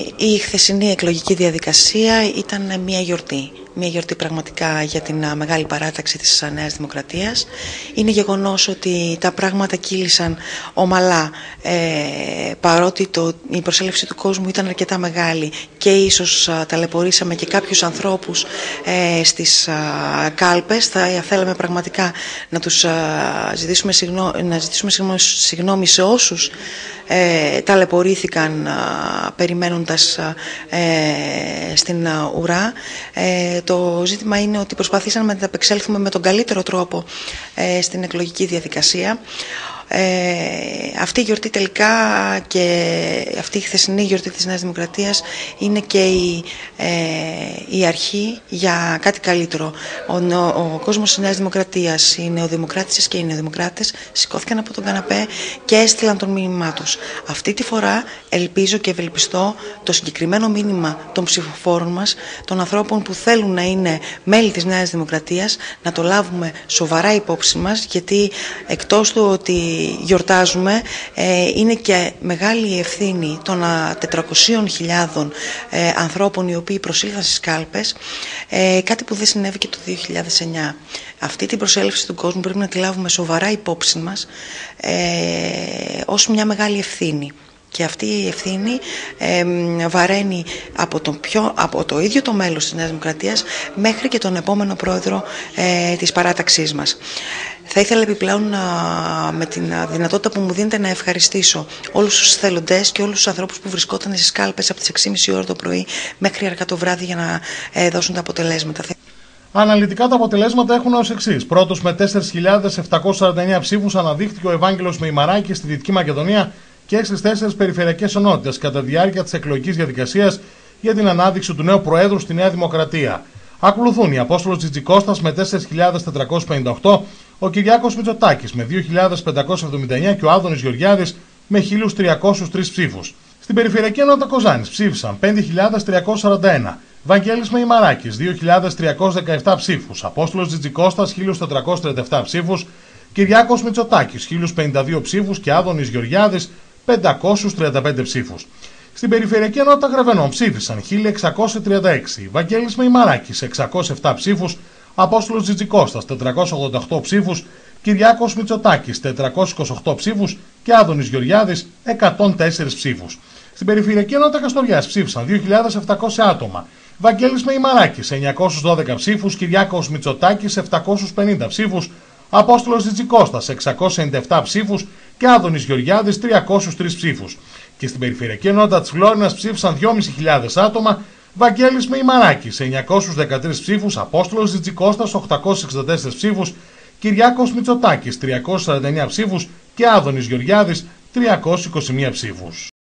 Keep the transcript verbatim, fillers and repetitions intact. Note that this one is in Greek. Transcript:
Η χθεσινή εκλογική διαδικασία ήταν μια γιορτή. Μια γιορτή πραγματικά για την μεγάλη παράταξη της Νέας Δημοκρατίας. Είναι γεγονός ότι τα πράγματα κύλησαν ομαλά, ε, παρότι το, η προσέλευση του κόσμου ήταν αρκετά μεγάλη και ίσως α, ταλαιπωρήσαμε και κάποιους ανθρώπους ε, στις α, κάλπες. Θα θέλαμε πραγματικά να τους α, ζητήσουμε, συγνώ, να ζητήσουμε συγνώ, συγγνώμη σε όσους ε, ταλαιπωρήθηκαν α, περιμένοντας α, ε, στην α, ουρά. Ε, Το ζήτημα είναι ότι προσπαθήσαμε να ανταπεξέλθουμε με τον καλύτερο τρόπο ε, στην εκλογική διαδικασία. Ε, αυτή η γιορτή τελικά και αυτή η χθεσινή γιορτή της Νέας Δημοκρατίας είναι και η, ε, η αρχή για κάτι καλύτερο. Ο, ο, ο κόσμος της Νέας Δημοκρατίας, οι νεοδημοκράτες και οι νεοδημοκράτες σηκώθηκαν από τον καναπέ και έστειλαν τον μήνυμά τους. Αυτή τη φορά ελπίζω και ευελπιστώ το συγκεκριμένο μήνυμα των ψηφοφόρων μας, των ανθρώπων που θέλουν να είναι μέλη της Νέας Δημοκρατίας, να το λάβουμε σοβαρά υπόψη μας, γιατί εκτός του ότι γιορτάζουμε, ε, είναι και μεγάλη ευθύνη των τετρακοσίων χιλιάδων ε, ανθρώπων οι οποίοι προσήλθαν στις κάλπες, ε, κάτι που δεν συνέβη και το δύο χιλιάδες εννιά. Αυτή την προσέλευση του κόσμου πρέπει να τη λάβουμε σοβαρά υπόψη μας, ε, ως μια μεγάλη ευθύνη. Και αυτή η ευθύνη ε, βαραίνει από, τον πιο, από το ίδιο το μέλος της Νέας Δημοκρατίας μέχρι και τον επόμενο πρόεδρο ε, της παράταξής μας. Θα ήθελα επιπλέον α, με την α, δυνατότητα που μου δίνετε να ευχαριστήσω όλους τους θελοντές και όλους τους ανθρώπους που βρισκόταν στις κάλπες από τις έξι και μισή ώρα το πρωί μέχρι αργά το βράδυ για να ε, δώσουν τα αποτελέσματα. Αναλυτικά τα αποτελέσματα έχουν ως εξής. Πρώτος με τέσσερις χιλιάδες επτακόσιους σαράντα εννέα ψήφους αναδείχθηκε ο Ευάγγελος Μεϊμαράκης στη Δυτική Μακεδονία και στις τέσσερις περιφερειακές ενότητες κατά τη διάρκεια της εκλογικής διαδικασίας για την ανάδειξη του νέου Προέδρου στη Νέα Δημοκρατία. Ακολουθούν η Απόστολος Τζιτζικώστας με τέσσερις χιλιάδες τετρακόσιους πενήντα οκτώ, ο Κυριάκος Μητσοτάκης με δύο χιλιάδες πεντακόσιους εβδομήντα εννέα και ο Άδωνης Γεωργιάδης με χίλιους τριακόσιους τρεις ψήφους. Στην περιφερειακή ενότητα Κοζάνης ψήφισαν πέντε χιλιάδες τριακόσιους σαράντα ένα, Βαγγέλης Μεϊμαράκης δύο χιλιάδες τριακόσιους δεκαεπτά ψήφους, Απόστολος Τζιτζικώστας χίλιους τετρακόσιους τριάντα επτά ψήφους, Κυριάκος Μητσοτάκης χίλιους πενήντα δύο ψήφους και Άδωνης Γεωργιάδης πεντακόσιους τριάντα πέντε ψήφους. Στην περιφερειακή ενότητα Γρεβενών ψήφισαν χίλια εξακόσιοι τριάντα έξι, Βαγγέλης Μεϊμαράκης εξακόσιους επτά ψήφους, Απόστολος Τζιτζικώστας τετρακόσιους ογδόντα οκτώ ψήφους, Κυριάκος Μητσοτάκης τετρακόσιους είκοσι οκτώ ψήφους και Άδωνης Γεωργιάδης εκατόν τέσσερις ψήφους. Στην περιφερειακή ενότητα Καστοριάς ψήφισαν δύο χιλιάδες επτακόσια άτομα, Βαγγέλης Μεϊμαράκης εννιακόσιους δώδεκα ψήφους, Κυριάκος Μητσοτάκης επτακόσιους πενήντα ψήφους, Απόστολος Τζιτζικώστας εξακόσιους ενενήντα επτά ψήφους και Άδωνης Γεωργιάδης τριακόσιους τρεις ψήφους. Και στην περιφερειακή ενότητα της Φλόρινας ψήφισαν δυόμισι χιλιάδες άτομα, Βαγγέλης Μεϊμαράκης εννιακόσιους δεκατρείς ψήφους, Απόστολος Τζιτζικώστας οκτακόσιους εξήντα τέσσερις ψήφους, Κυριάκος Μητσοτάκης τριακόσιους σαράντα εννέα ψήφους και Άδωνης Γεωργιάδης τριακόσιους είκοσι μία ψήφους.